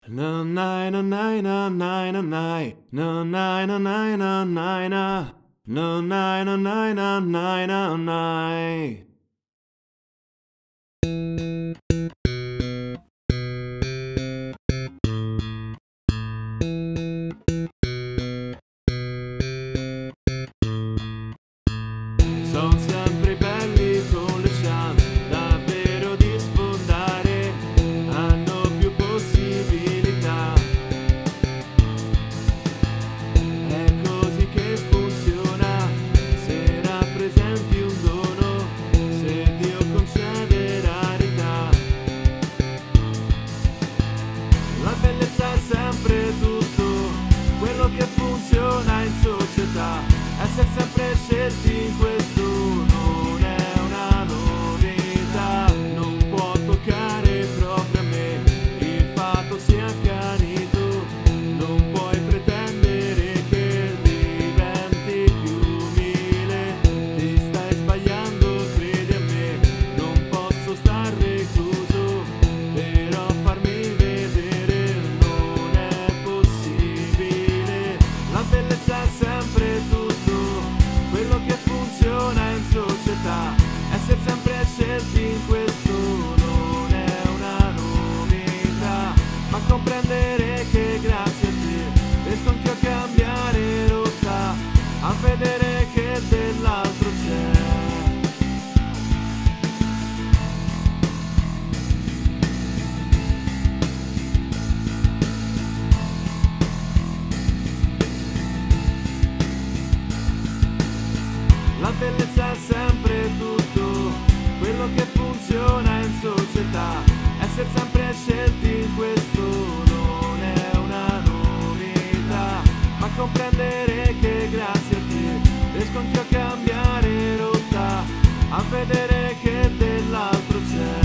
No nai no nai no nai no nai no nai no nai no nai na no nai no nai no nai no nai. Son sempre belli con le chance davvero di sfondare, hanno più possibilità. È così che funziona, se rappresenti un dono, se Dio concede rarità. La bellezza è sempre tutto quello che funziona in società, essere sempre scelti in questo non è una novità, non può toccare proprio a me il fatto sia accanito, non puoi pretendere che diventi più umile, ti stai sbagliando, credi a me, non posso star recluso, però farmi vedere non è possibile, la bellezza è sempre tutto quello che funziona in società, essere sempre scelti in questo non è una novità, ma comprendere che grazie a te riesco anch'io a cambiare rotta, a vedere che dell'altro c'è. La bellezza è sempre tutto quello che funziona in società, essere sempre scelti in questo non è una novità, ma comprendere che grazie a te riesco anch'io a cambiare rotta, a vedere che dell'altro c'è.